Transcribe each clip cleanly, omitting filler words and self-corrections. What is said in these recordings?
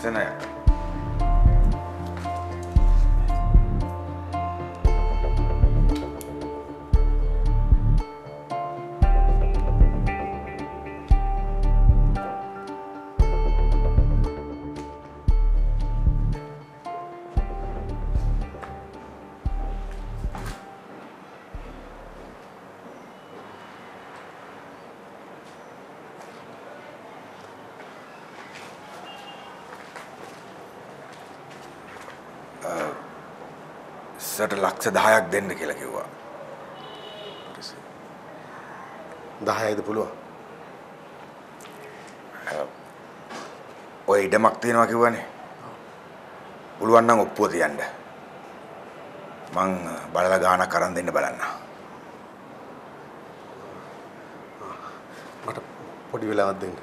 ලස්සනයි. සට ලක්ෂ 10ක් දෙන්න කියලා කිව්වා. 10යිද පුළුවන්? ඔය ඉඩමක් තියෙනවා කිව්වනේ. පුළුවන් නම් ඔප්පුව තියන්න. මං බලලා ගානක් අරන් දෙන්න බලන්න. මට පොඩි වෙලාවක් දෙන්න.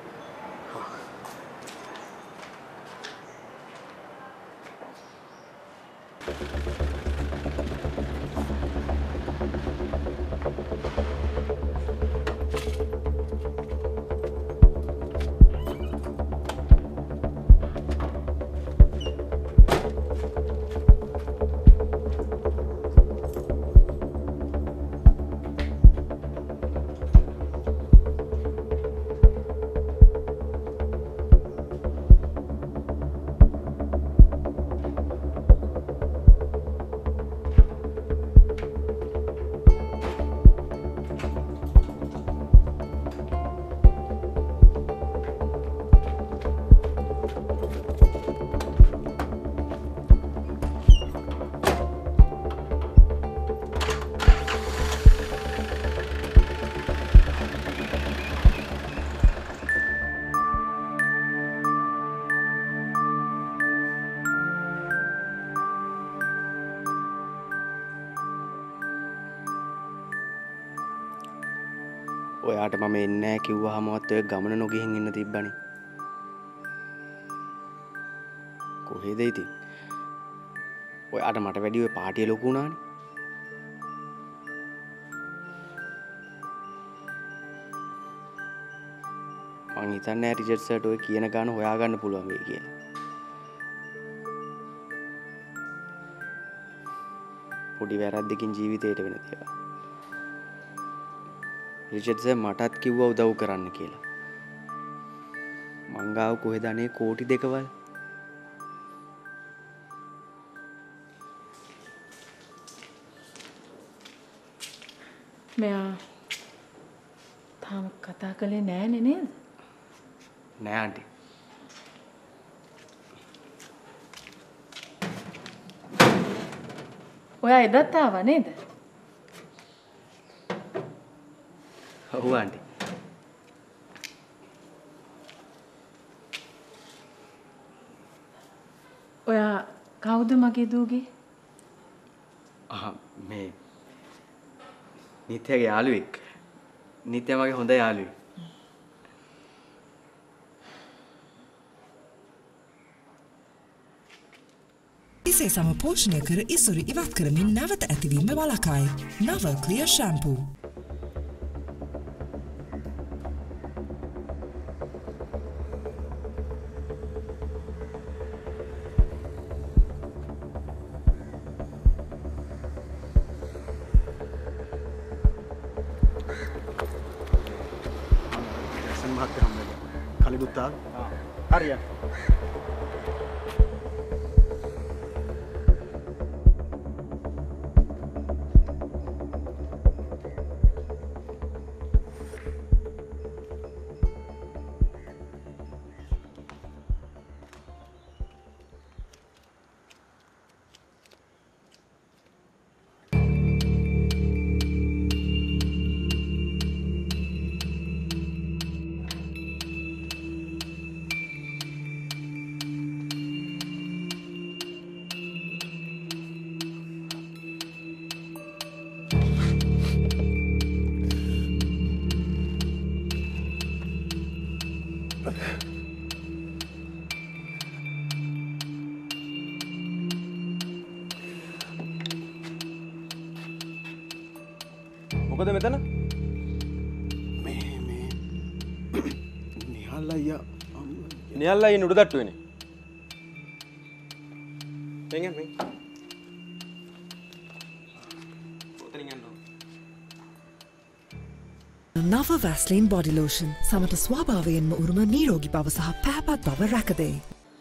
ඔයාට මම එන්නේ නැහැ කිව්වහමවත් ඔය ගමන නොගිහින් ඉන්න තිබ්බනේ. කොහෙද ඉතින්? ඔයාට මට වැඩි ඔය පාටිය ලොකු වුණානේ. මං හිතන්නේ රිචඩ් සර්ට ඔය කියන ගාන හොයාගන්න පුළුවන් වෙයි කියලා. පොඩි වැරද්දකින් ජීවිතේට වෙන දේවල්. රිචඩ් සර් මටත් කිව්වා උදව් කරන්න කියලා. මං ගාව කොහෙද අනේ කෝටි දෙකවල්. මෙයා තාම කතා කළේ නෑනේ නේද? නෑ ආන්ටි. ඔයා එදත් ආවා නේද? ඔව් ආන්ටි. ඔයා කවුද මගේ දූගේ? මේ නිත්‍යගේ යාළුවෙක්. නිත්‍ය මගේ හොඳ යාළුවෙක්. ඉසේ සම පෝෂණය කර ඉසුරු ඉවත් කරමින් නැවත ඇතිවීම වළකයි. නව ක්ලියර් ෂැම්පූ. කලිගුත්තා හරිය මොකද මෙතන? මේ නිහල් අයියා නිහල් අයියා නුඩ තට්ටුවේනේ. Pengen, pengen. Putting and නව වැස්ලින් බොඩි ලෝෂන් සමට ස්වභාවයෙන්ම උරුම නිරෝගී බව සහ පැහැපත් බව රැකදේ.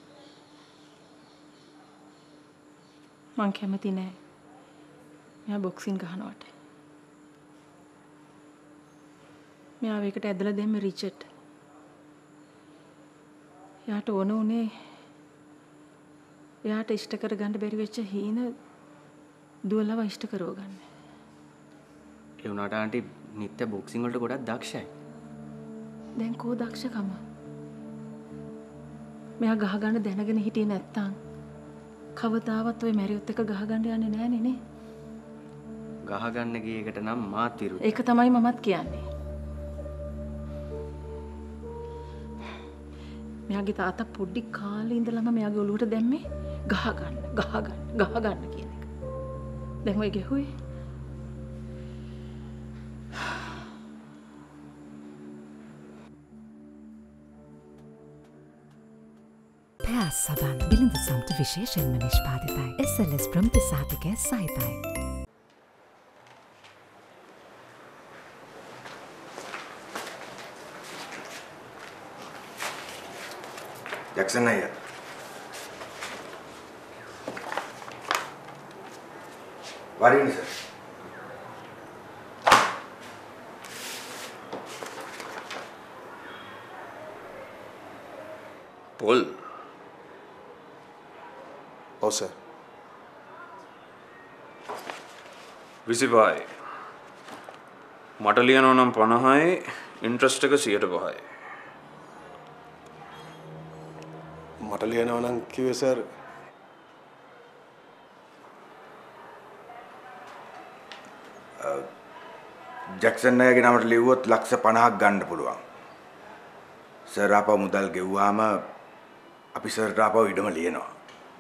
මං කැමති නෑ මෙයා බොක්සින් ගහනවට. මෙයාව එකට ඇදලා දෙන්න රිචඩ්. එයාට ඕන උනේ එයාට ඉෂ්ට කරගන්න බැරි වෙච්ච හීන දුවලව ඉෂ්ට කරව ගන්න. ඒ වුණාට ආන්ටි නිත්‍ය බොක්සිං වලට ගොඩක් දක්ෂයි. දැන් කෝ දක්ෂකම? මෙයා ගහගන්න දැනගෙන හිටියේ නැත්තම් කවදාවත් ඔය මැරියොත් එක ගහගන්න යන්නේ නෑනේ නේ. ගහගන්න ගිය එකට නම් මාත් විරුද්ධයි. ඒක තමයි මමත් කියන්නේ. මෙයාගේ තාත්තා පොඩි කාලේ ඉඳලම මෙයාගේ ඔළුවට දැම්මේ ගහගන්න කියන එක. දැන් ඔය ගෙහුවේ පැස් සබන් බිලිඳ සම්ට විශේෂයෙන්ම නිෂ්පාදිතයි. SLS ප්‍රම්පිසාතිකය සහිතයි. ජැක්සන් අයියා. වරින් සර්. Paul. ඔව් සර්. 25. මට ලියනවා නම් 50යි ඉන්ට්‍රස්ට් එක 105යි. මට ලියනවා නම් කිව්වේ සර් ජැක්සන් අයියාගේ නමට ලිව්වොත් ලක්ෂ 50ක් ගන්න පුළුවන්. සර් ආපහු මුදල් ගෙව්වාම අපි සර්ට ආපහු ඉඩම ලියනවා.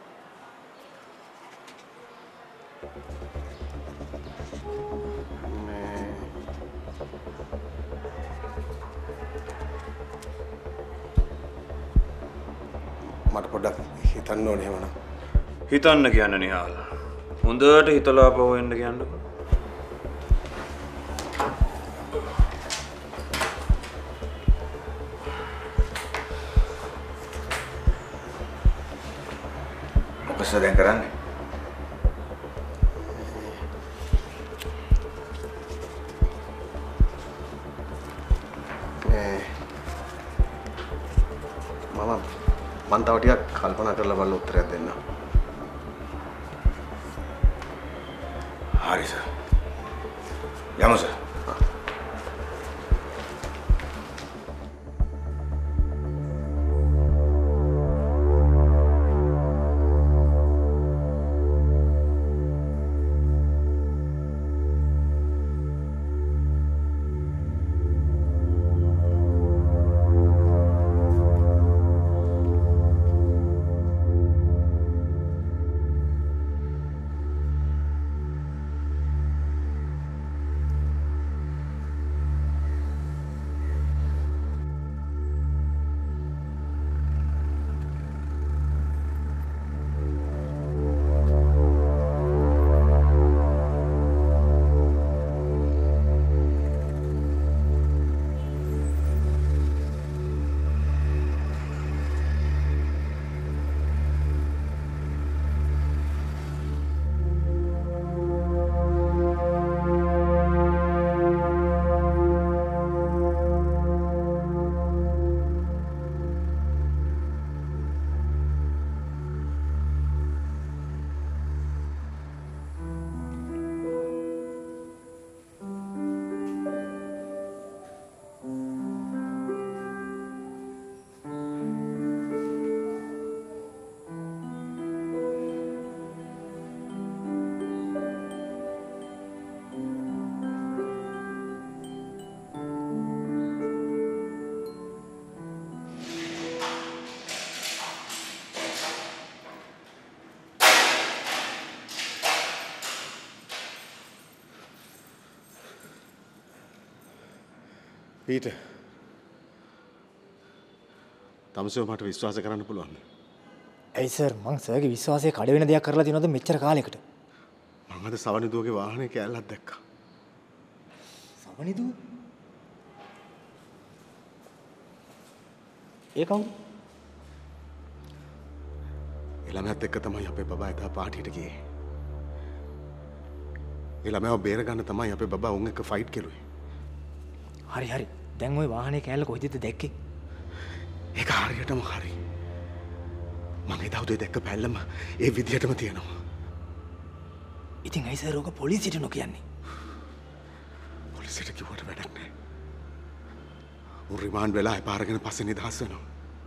මට පොඩ්ඩක් හිතන්න ඕනේ එහෙමනම්. හිතන්න කියන්න නිහාල්. හොඳට හිතලා ආපහු එන්න කියන්නකො. මොකද දැන් කරන්නේ? මම තව ටිකක් කල්පනා කරලා බලලා උත්තරයක් දෙන්න. හරි සර්. යමු සර්. පීටර් තමසෝ මට විශ්වාස කරන්න පුළුවන්. ඇයි සර් මං සර්ගේ විශ්වාසය කඩ වෙන දෙයක් කරලා තියෙනවද මෙච්චර කාලයකට? මම අද සවනිදුවගේ වාහනේ කෑල්ලක් දැක්කා. සවනිදුව? ඒ කවුද? ළමයාත් එක්ක තමයි අපේ බබා එදා පාටියට ගියේ. ළමයාව බේර ගන්න තමයි අපේ බබා උන් එක්ක ෆයිට් කෙරුවේ. හරි හරි. දැන් ওই වාහනේ කෑල්ල කොහෙද දැක්කේ? ඒක හරියටම හරි. මම එදා උදේ දැක්ක පැල්ලම ඒ විදිහටම තියෙනවා. ඉතින් ඇයි සර් ඔක පොලිසියට නොකියන්නේ? පොලිසියට කිව්වට වැඩක් නැහැ. උන් රිමාන්ඩ් වෙලා එපාරගෙන පස්සේ නිදහස් වෙනවා.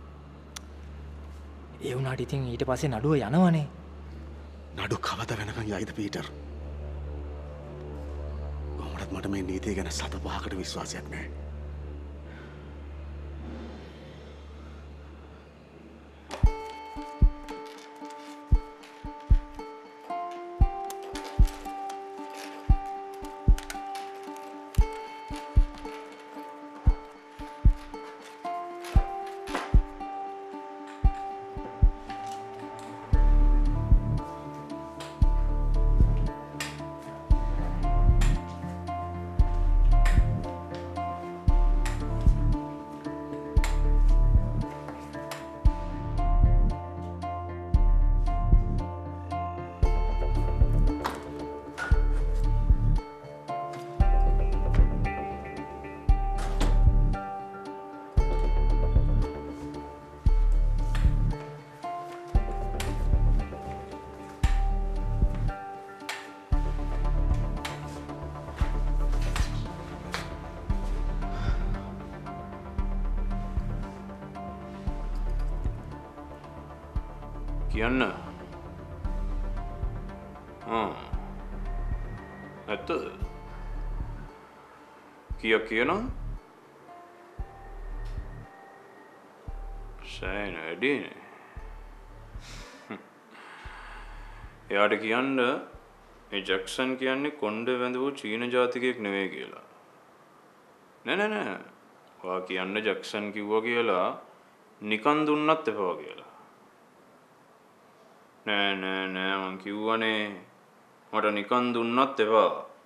ඒ වුණාට ඉතින් ඊට පස්සේ නඩුව යනවනේ. නඩු කවද වෙනකන් යයිද පීටර්? කොහොමදත් මට මේ නීතිය ගැන සත පහකට විශ්වාසයක් නැහැ. කියන්න ඇත්තද කියනවා සෑන වැඩිනේ එයාට කියන්න මේ ජැක්සන් කියන්නේ කොණ්ඩේ වැඳපු චීන ජාතිකයෙක් නෙවෙයි කියලා නෑ ඔයා කියන්න ජැක්සන් කිව්වා කියලා නිකන් දුන්නත් එපා කියලා නෑ මං කිව්වනේ මට නිකන් දුන්නත් එපා.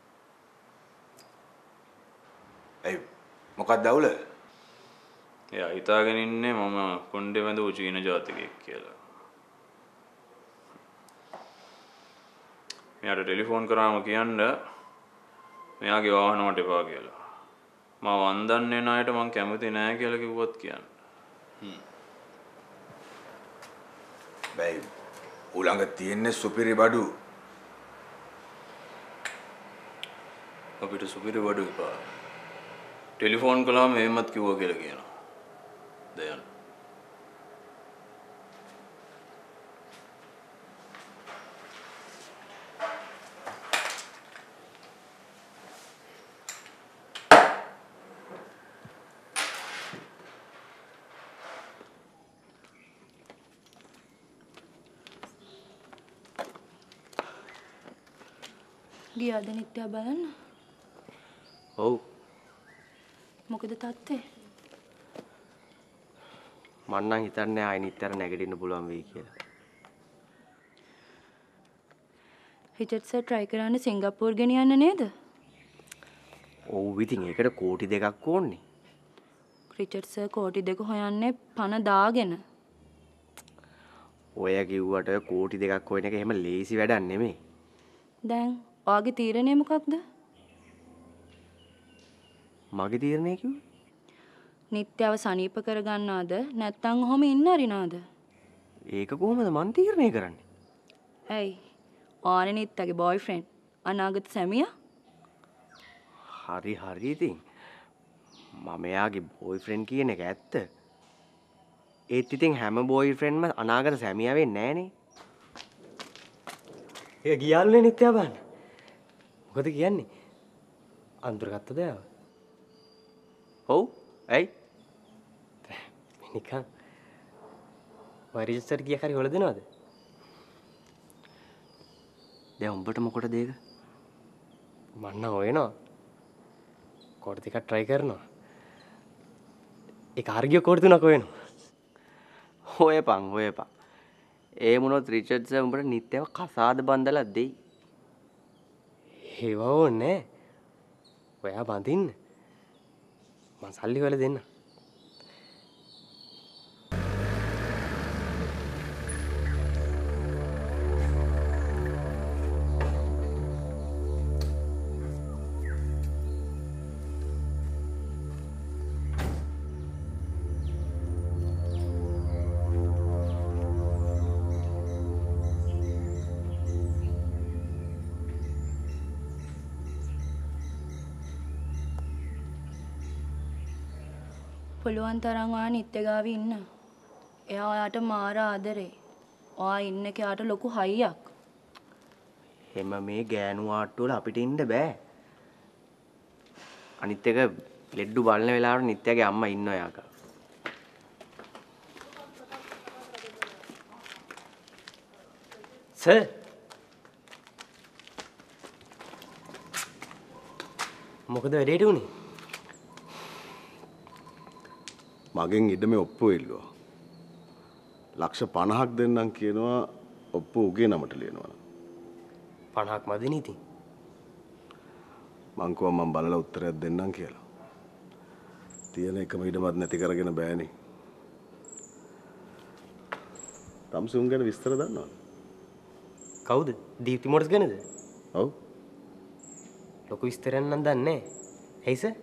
ඇයි මොකක්ද අවුල? එයා හිතාගෙන ඉන්නේ මම කොණ්ඩේ වැඳපු චීන ජාතිකයෙක් කියලා. මෙයාට ටෙලිෆෝන් කරාම කියන්න මෙයාගේ වාහන මට එපා කියලා. මම වන්දන්නේ ණයට මං කැමති නෑ කියලා කිව්වොත් කියන්න. බයි උලඟ තියෙන්නේ සුපිරි බඩු. අපිට සුපිරි බඩු එපා. ටෙලිෆෝන් කළාම එහෙමත් කිව්වා කියලා කියනවා. දයන්. ගියාද නිත්‍යා බලන්න? ඔව්. මොකද තාත්තේ? මං නම් හිතන්නේ ආයි නිතර නැගිටින්න පුළුවන් වෙයි කියලා. රිචඩ් සර් try කරන්නේ සිංගප්පූර් ගෙනියන්න නේද? ඔව් ඉතින් ඒකට කෝටි 2ක් ඕනේ. රිචඩ් සර් කෝටි 2 හොයන්නේ පණ දාගෙන. ඔය කිව්වට කෝටි 2ක් හොයන එක එහෙම ලේසි වැඩක් නෙමෙයි. දැන් ඔයාගේ තීරණය මොකක්ද? මගේ තීරණය කිව්වේ? නිත්‍යව සනීප කරගන්නාද නැත්නම් ඔහොම ඉන්න අරිනාද? ඒක කොහොමද මන් තීරණය කරන්නේ? ඇයි? ඔයානේ නිත්‍යගේ බොයිෆ්‍රෙන්ඩ් අනාගත සැමියා? හරි ඉතින්. මම එයාගේ බොයිෆ්‍රෙන්ඩ් කියන එක ඇත්ත. ඒත් ඉතින් හැම බොයිෆ්‍රෙන්ඩ්ම අනාගත සැමියා වෙන්නේ නැහනේ. ඒක ගියාලුනේ නිත්‍යා බාන්න. මොකද කියන්නේ? අඳුරගත්තද යාව? ඔව්. ඇයි? නිකන් වරිජ්ස්ටර් ගියා කරි හොල දෙනවද? දැන් උඹට මොකටද ඒක? මන්න හොයනවා. කෝඩ් දෙකක් try කරනවා. ඒක හරිය කෝඩ් තුනක් හොයනවා. හොයපන්. ඒ මොනොත් රිචඩ් සර් උඹට නිත්‍යව කසාද බන්දලා දෙයි. ඒව ඕනේ. ඔයා බඳින්න. මං සල්ලි වල දෙන්න. පුළුවන් තරම් ඔයා නිත්‍ය ගාව ඉන්න. එයා ඔයාට මාර ආදරේ. ඔයා ඉන්න කයාට ලොකු හයියක්. එම මේ ගෑනු ආට්ටු වල අපිට ඉන්න බෑ. අනිත් එක ලෙඩ්ඩු බලන වෙලාවට නිත්‍යගේ අම්මා ඉන්නවා යාක. සර් මොකද වැඩේට උනේ? මගෙන් ඉඩමේ ඔප්පු ඉල්ලුවා. ලක්ෂ 50ක් දෙන්නම් කියනවා ඔප්පු උගේ නමට ලියනවා. 50ක් මදිනේ ඉතින්. මං කිව්වා මං බලලා උත්තරයක් දෙන්නම් කියලා. තියෙන එකම ඉඩමත් නැති කරගෙන බෑනේ. තම්සුන් ගැන විස්තර දන්නවද? කවුද? දීප්ති මොටර්ස් ගැනද? ඔව්. ලොකු විස්තරයක් නම් දන්නේ නැහැ. ඇයි සර්?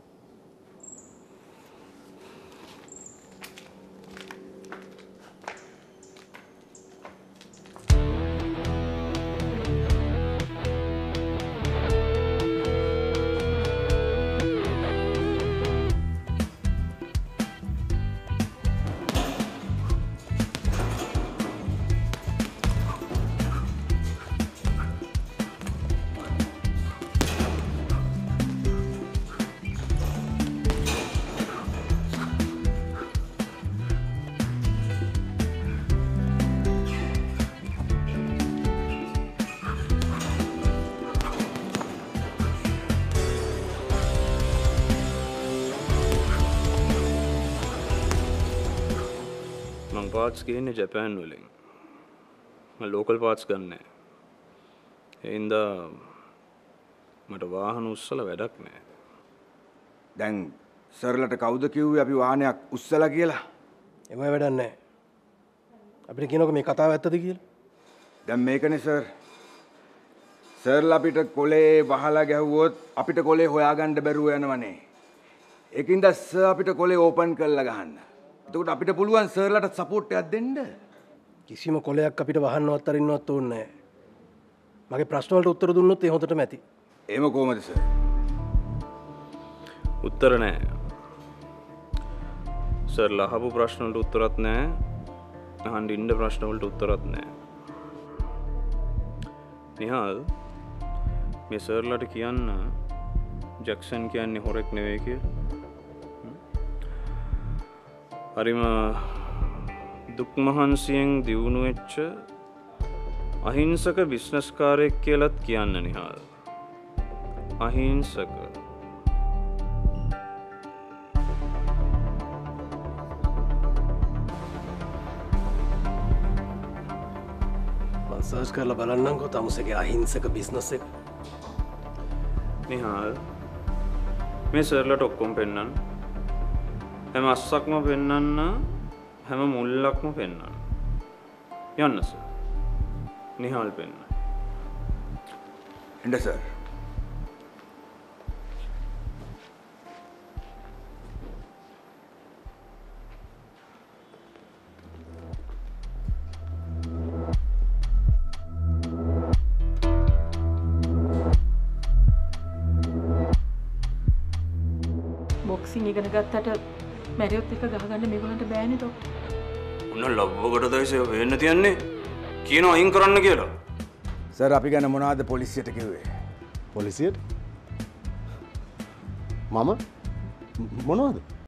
පාර්ට්ස් ගේන්නේ ජපාන් වලින්. මම ලෝකල් පාර්ට්ස් ගන්නෑ. ඒ හින්දා මට වාහන උස්සලා වැඩක් නෑ. දැන් සර්ලට කවුද කිව්වේ අපි වාහනයක් උස්සලා කියලා? එම වැඩක් නෑ. අපිට කියනකො මේ කතාව ඇත්තද කියලා? දැන් මේකනේ සර්. සර්ලා අපිට කොලේ වහලා ගැහුවොත් අපිට කොලේ හොයාගන්න බැරුව යනවනේ. ඒකින්ද සර් අපිට කොලේ ඕපන් කරලා ගහන්න. එතකොට අපිට පුළුවන් සර්ලට සපෝට් එකක් දෙන්න. කිසිම කොලයක් අපිට වහන්නවත් අරින්නවත් ඕනේ නැහැ. මගේ ප්‍රශ්න වලට උත්තර දුන්නොත් ඒ හොඳටම ඇති. එහෙම කොහමද සර්? උත්තර නැහැ. සර්ලා අහපු ප්‍රශ්න වලට උත්තරත් නැහැ. අහන්න ඉන්න ප්‍රශ්න වලට උත්තරත් නැහැ. නිහාල් මේ සර්ලාට කියන්න ජැක්සන් කියන්නේ හොරෙක් නෙවෙයි කියලා. හරිම දුක් මහන්සියෙන් දියුණු වෙච්ච අහිංසක බිස්නස් කාරයෙක් කියලාත් කියන්න නිහාල්. අහිංසක. මම සර්ච් කරලා බලන්නම්කෝ තමුසේගේ අහිංසක බිස්නස් එක. නිහාල් මේ සර්ලට ඔක්කොම පෙන්නන්න. හැම අස්සක්ම පෙන්නන්න, හැම මුල්ලක්ම පෙන්නන්න. යන්න සර්. නිහාල් පෙන්න. එන්න සර්. බොක්සින් ඉගෙන ගත්තට මැරියොත් එක ගහගන්න මේගොල්ලන්ට බෑනේ ડોක්ටර්. උන්න ලබ්බකට දැයිසේ වෙන්න තියන්නේ. කියනවා අයින් කරන්න කියලා. සර් අපි ගැන මොනවද පොලිසියට කිව්වේ? පොලිසියට? මම මොනවද?